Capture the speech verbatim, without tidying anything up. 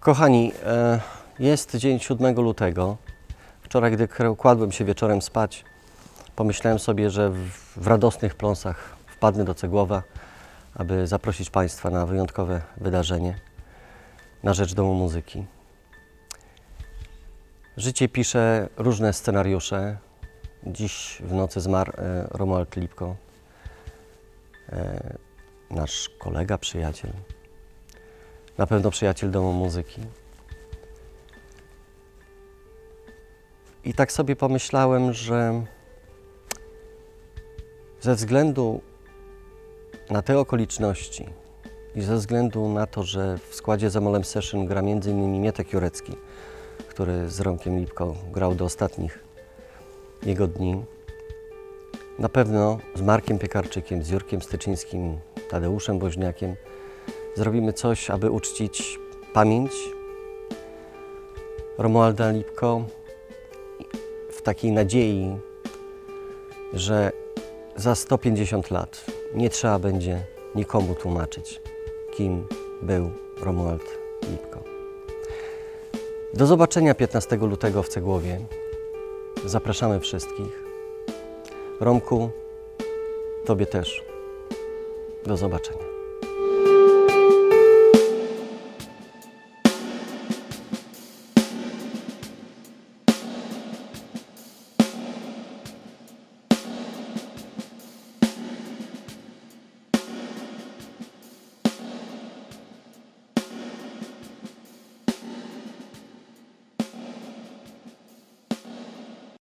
Kochani, jest dzień siódmego lutego. Wczoraj, gdy kładłem się wieczorem spać, pomyślałem sobie, że w radosnych pląsach wpadnę do Cegłowa, aby zaprosić Państwa na wyjątkowe wydarzenie na rzecz Domu Muzyki. Życie pisze różne scenariusze. Dziś w nocy zmarł Romuald Lipko, nasz kolega, przyjaciel, na pewno przyjaciel Domu Muzyki. I tak sobie pomyślałem, że ze względu na te okoliczności i ze względu na to, że w składzie Zamolem Session gra między innymi Mietek Jurecki, który z Romkiem Lipko grał do ostatnich jego dni, na pewno z Markiem Piekarczykiem, z Jurkiem Styczyńskim, Tadeuszem Woźniakiem zrobimy coś, aby uczcić pamięć Romualda Lipko w takiej nadziei, że za sto pięćdziesiąt lat nie trzeba będzie nikomu tłumaczyć, kim był Romuald Lipko. Do zobaczenia piętnastego lutego w Cegłowie. Zapraszamy wszystkich. Romku, Tobie też. Do zobaczenia.